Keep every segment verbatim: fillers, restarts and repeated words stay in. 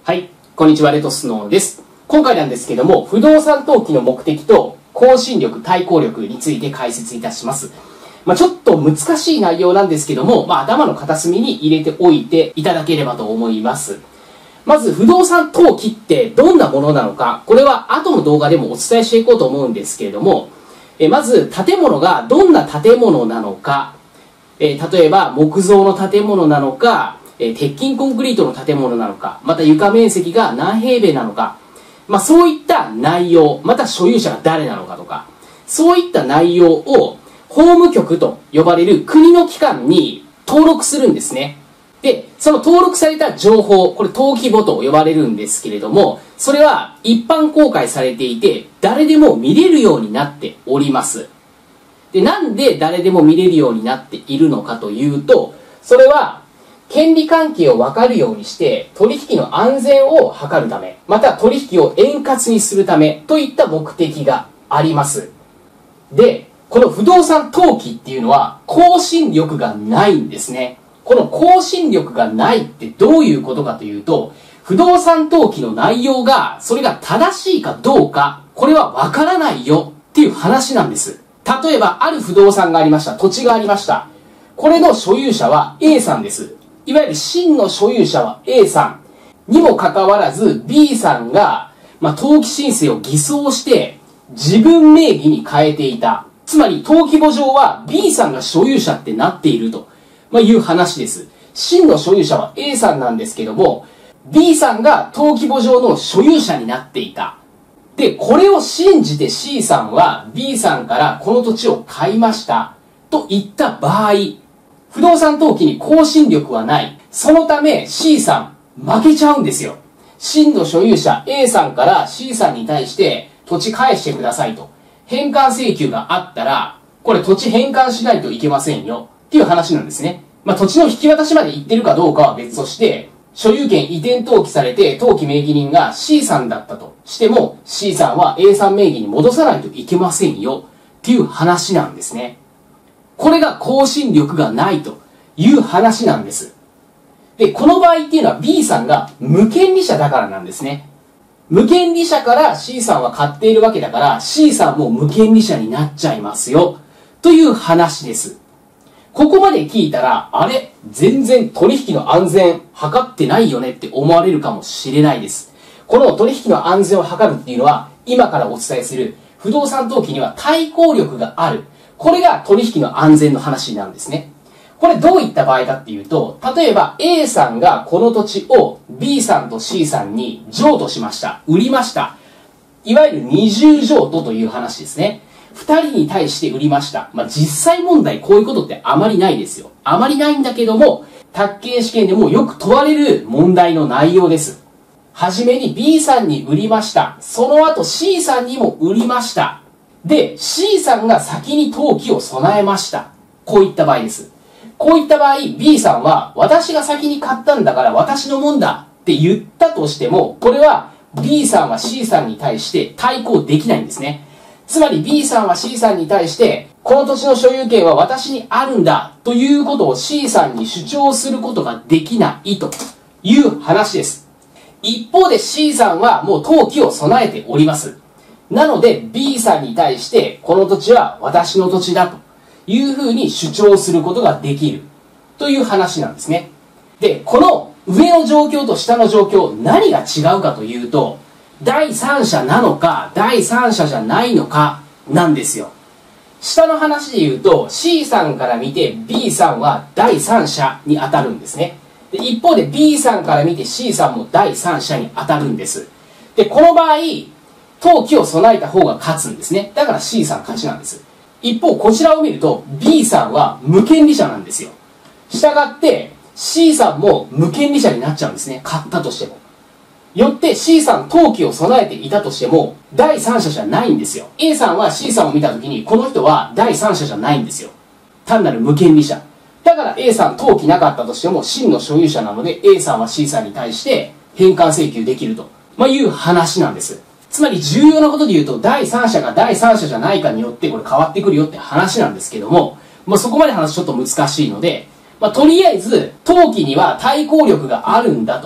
はい、こんにちは、レトスノーです。今回なんですけども、不動産投機の目的と更新力、対抗力について解説いたします。まあ、ちょっと難しい内容なんですけども、まあ、頭の片隅に入れておいていただければと思います。まず、不動産投機ってどんなものなのか、これは後の動画でもお伝えしていこうと思うんですけれども、えまず、建物がどんな建物なのか、え例えば木造の建物なのか、え鉄筋コンクリートの建物なのか、また床面積が何平米なのか、まあそういった内容、また所有者が誰なのかとか、そういった内容を法務局と呼ばれる国の機関に登録するんですね。で、その登録された情報、これ登記簿と呼ばれるんですけれども、それは一般公開されていて、誰でも見れるようになっております。で、なんで誰でも見れるようになっているのかというと、それは権利関係を分かるようにして取引の安全を図るため、また取引を円滑にするためといった目的があります。で、この不動産投機っていうのは更新力がないんですね。この更新力がないってどういうことかというと、不動産投機の内容がそれが正しいかどうか、これは分からないよっていう話なんです。例えばある不動産がありました。土地がありました。これの所有者は A さんです。いわゆる真の所有者は A さんにもかかわらず B さんが、まあ、登記申請を偽装して自分名義に変えていた。つまり登記簿上は B さんが所有者ってなっていると、まあ、いう話です。真の所有者は A さんなんですけども、B さんが登記簿上の所有者になっていた。で、これを信じて C さんは B さんからこの土地を買いましたと言った場合、不動産登記に更新力はない。そのため C さん負けちゃうんですよ。真の所有者 A さんから C さんに対して土地返してくださいと返還請求があったら、これ土地返還しないといけませんよっていう話なんですね。まあ土地の引き渡しまで行ってるかどうかは別として、所有権移転登記されて登記名義人が C さんだったとしても C さんは A さん名義に戻さないといけませんよっていう話なんですね。これが更新力がないという話なんです。で、この場合っていうのは B さんが無権利者だからなんですね。無権利者から C さんは買っているわけだから C さんも無権利者になっちゃいますよという話です。ここまで聞いたら、あれ全然取引の安全測ってないよねって思われるかもしれないです。この取引の安全を測るっていうのは今からお伝えする不動産投機には対抗力がある。これが取引の安全の話なんですね。これどういった場合かっていうと、例えば A さんがこの土地を B さんと C さんに譲渡しました。売りました。いわゆる二重譲渡という話ですね。二人に対して売りました。まあ、実際問題こういうことってあまりないですよ。あまりないんだけども、宅建試験でもよく問われる問題の内容です。はじめに B さんに売りました。その後 C さんにも売りました。で、C さんが先に登記を備えました。こういった場合です。こういった場合、B さんは、私が先に買ったんだから私のもんだって言ったとしても、これは B さんは C さんに対して対抗できないんですね。つまり B さんは C さんに対して、この土地の所有権は私にあるんだということを C さんに主張することができないという話です。一方で C さんはもう登記を備えております。なので B さんに対してこの土地は私の土地だというふうに主張することができるという話なんですね。で、この上の状況と下の状況、何が違うかというと、第三者なのか第三者じゃないのかなんですよ。下の話で言うと C さんから見て B さんは第三者に当たるんですね。で、一方で B さんから見て C さんも第三者に当たるんです。で、この場合登記を備えた方が勝つんですね。だから C さん勝ちなんです。一方こちらを見ると B さんは無権利者なんですよ。したがって C さんも無権利者になっちゃうんですね。買ったとしても。よって C さん登記を備えていたとしても第三者じゃないんですよ。A さんは C さんを見たときにこの人は第三者じゃないんですよ。単なる無権利者。だから A さん登記なかったとしても真の所有者なので A さんは C さんに対して返還請求できると、まあ、いう話なんです。つまり重要なことで言うと第三者が第三者じゃないかによってこれ変わってくるよって話なんですけども、まあ、そこまで話ちょっと難しいので、まあ、とりあえず登記には対抗力があるんだと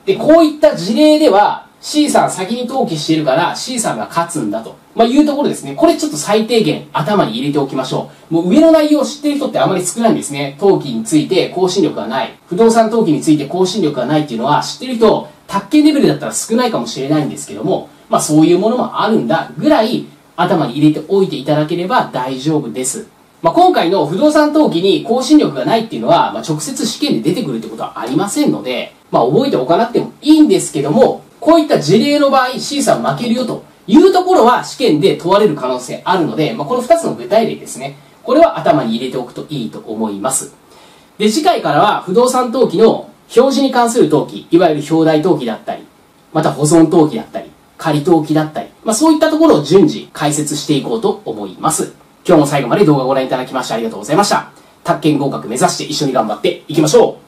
で、こういった事例では、C さん先に登記しているから C さんが勝つんだと。まあ、いうところですね。これちょっと最低限頭に入れておきましょう。もう上の内容を知っている人ってあまり少ないんですね。登記について更新力がない。不動産登記について更新力がないっていうのは知っている人、宅建レベルだったら少ないかもしれないんですけども、まあそういうものもあるんだぐらい頭に入れておいていただければ大丈夫です。まあ今回の不動産登記に更新力がないっていうのは、まあ直接試験で出てくるってことはありませんので、まあ覚えておかなくてもいいんですけども、こういった事例の場合 C さん負けるよというところは試験で問われる可能性あるので、まあこのふたつの具体例ですね。これは頭に入れておくといいと思います。で、次回からは不動産登記の表示に関する登記、いわゆる表題登記だったり、また保存登記だったり、仮登記だったり、まあそういったところを順次解説していこうと思います。今日も最後まで動画をご覧いただきましてありがとうございました。宅建合格目指して一緒に頑張っていきましょう。